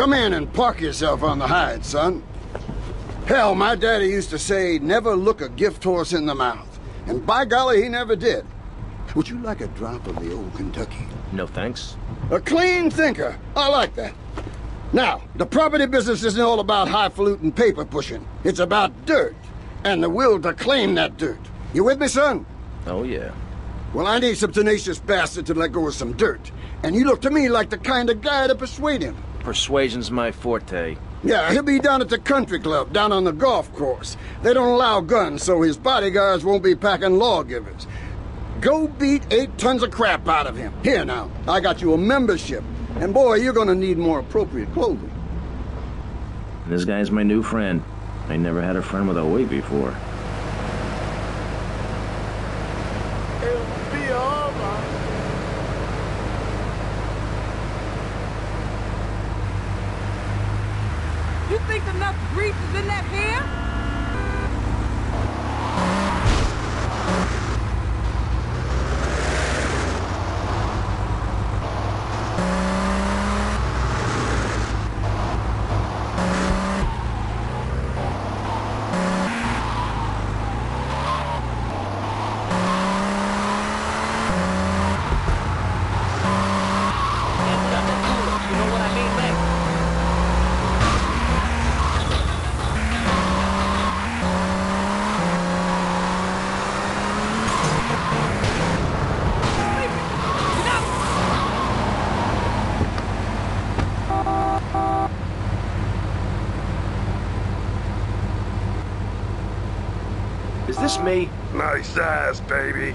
Come in and park yourself on the hide, son. Hell, my daddy used to say, never look a gift horse in the mouth. And by golly, he never did. Would you like a drop of the old Kentucky? No thanks. A clean thinker. I like that. Now, the property business isn't all about highfalutin paper pushing. It's about dirt. And the will to claim that dirt. You with me, son? Oh, yeah. Well, I need some tenacious bastard to let go of some dirt. And you look to me like the kind of guy to persuade him. Persuasion's my forte. Yeah, he'll be down at the country club, down on the golf course. They don't allow guns, so his bodyguards won't be packing lawgivers. Go beat 8 tons of crap out of him. Here now, I got you a membership. And boy, you're gonna need more appropriate clothing. This guy's my new friend. I never had a friend with a weight before. It'll be over. You think enough grease is in that hair? Is this me? Nice ass, baby.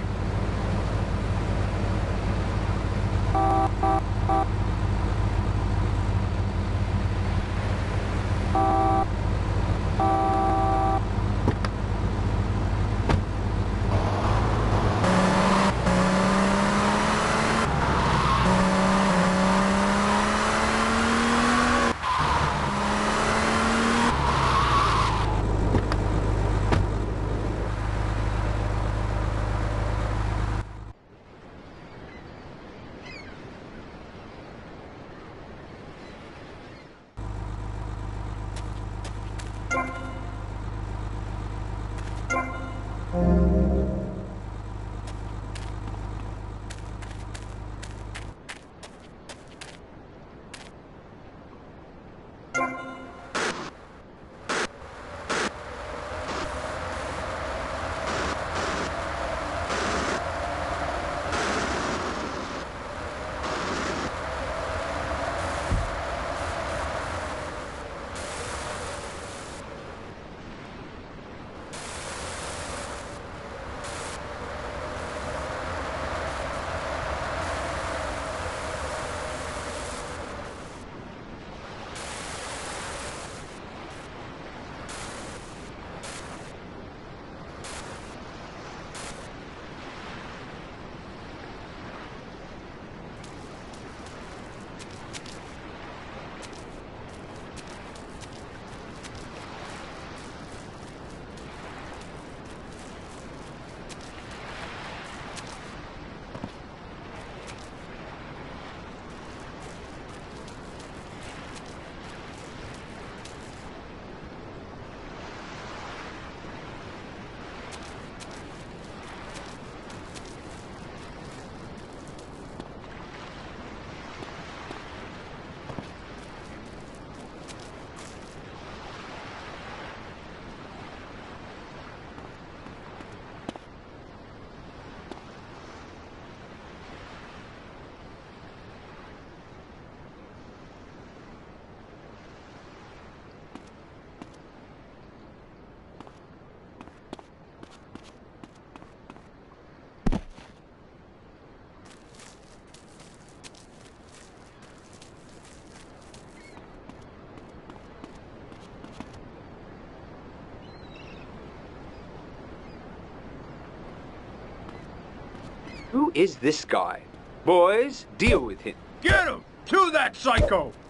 Who is this guy? Boys, deal with him. Get him! To that psycho!